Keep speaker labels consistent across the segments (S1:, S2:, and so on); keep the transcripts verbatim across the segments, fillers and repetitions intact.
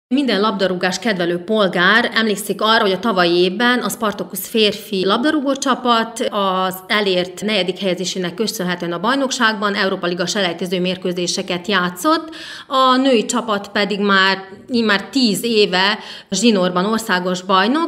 S1: Minden labdarúgás kedvelő polgár emlékszik arra, hogy a tavalyi évben a Spartacus férfi labdarúgó csapat az elért negyedik helyezésének köszönhetően a bajnokságban Európa Liga selejtező mérkőzéseket játszott, a női csapat pedig már, már tíz éve zsinórban országos bajnok,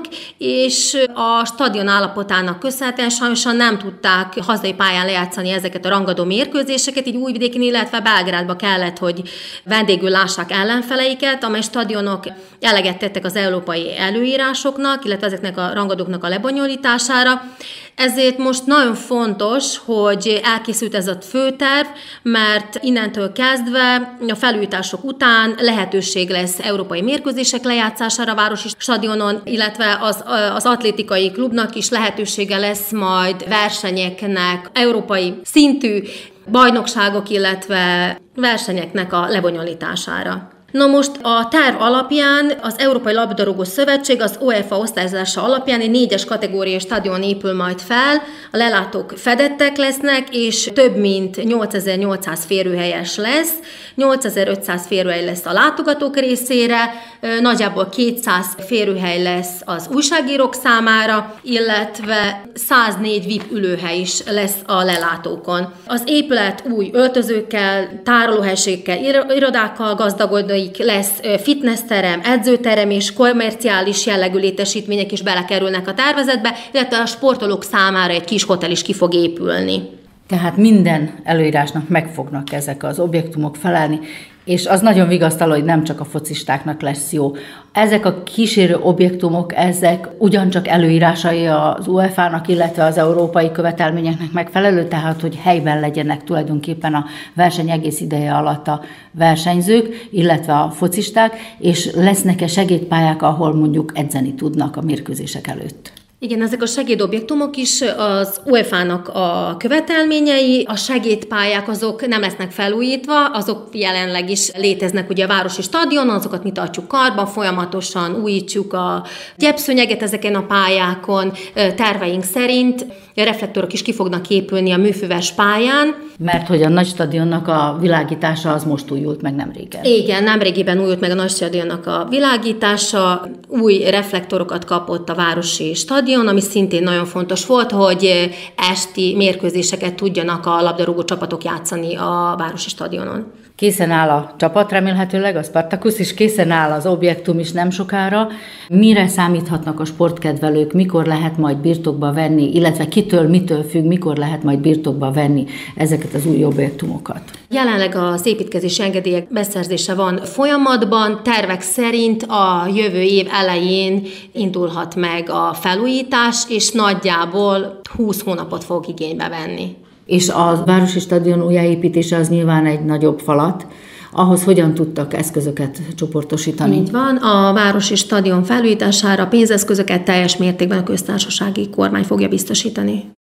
S1: és a stadion állapotának köszönhetően sajnosan nem tudták hazai pályán lejátszani ezeket a rangadó mérkőzéseket, így Újvidéken, illetve Belgrádba kellett, hogy vendégül lássák ellenfeleiket, amely stadionok eleget tettek az európai előírásoknak, illetve ezeknek a rangadóknak a lebonyolítására. Ezért most nagyon fontos, hogy elkészült ez a főterv, mert innentől kezdve a felújítások után lehetőség lesz európai mérkőzések lejátszására a városi stadionon, illetve az, az atlétikai klubnak is lehetősége lesz majd versenyeknek, európai szintű bajnokságok, illetve versenyeknek a lebonyolítására. Na most a terv alapján az Európai Labdarúgó Szövetség az UEFA osztályozása alapján egy négyes kategóriás stadion épül majd fel, a lelátók fedettek lesznek, és több mint nyolcezer-nyolcszáz férőhelyes lesz, nyolcezer-ötszáz férőhely lesz a látogatók részére, nagyjából kétszáz férőhely lesz az újságírók számára, illetve száznégy vé i pé ülőhely is lesz a lelátókon. Az épület új öltözőkkel, tárolóhelységekkel, irodákkal gazdagodik, lesz fitnessterem, edzőterem és kommerciális jellegű létesítmények is belekerülnek a tervezetbe, illetve a sportolók számára egy kis hotel is ki fog épülni.
S2: Tehát minden előírásnak meg fognak ezek az objektumok felelni, és az nagyon vigasztaló, hogy nem csak a focistáknak lesz jó. Ezek a kísérő objektumok, ezek ugyancsak előírásai az UEFA-nak, illetve az európai követelményeknek megfelelő, tehát hogy helyben legyenek tulajdonképpen a verseny egész ideje alatt a versenyzők, illetve a focisták, és lesznek-e segédpályák, ahol mondjuk edzeni tudnak a mérkőzések előtt?
S1: Igen, ezek a segédobjektumok is az UEFA-nak a követelményei, a segédpályák azok nem lesznek felújítva, azok jelenleg is léteznek ugye a városi stadionon, azokat mi tartjuk karban, folyamatosan újítjuk a gyepszőnyeget ezeken a pályákon, terveink szerint reflektorok is ki fognak épülni a műfüves pályán.
S2: Mert hogy a nagy stadionnak a világítása az most újult meg nem régen.
S1: Igen, nemrégiben újult meg a nagy stadionnak a világítása, új reflektorokat kapott a városi stadion, ami szintén nagyon fontos volt, hogy esti mérkőzéseket tudjanak a labdarúgó csapatok játszani a városi stadionon.
S2: Készen áll a csapat remélhetőleg, a Spartacus, és készen áll az objektum is nem sokára. Mire számíthatnak a sportkedvelők, mikor lehet majd birtokba venni, illetve kitől, mitől függ, mikor lehet majd birtokba venni ezeket az új objektumokat?
S1: Jelenleg az építkezési engedélyek beszerzése van folyamatban, tervek szerint a jövő év elején indulhat meg a felújítás, és nagyjából húsz hónapot fog igénybe venni.
S2: És a városi stadion újjáépítése az nyilván egy nagyobb falat. Ahhoz hogyan tudtak eszközöket csoportosítani?
S1: Így van, a városi stadion felújítására pénzeszközöket teljes mértékben a köztársasági kormány fogja biztosítani.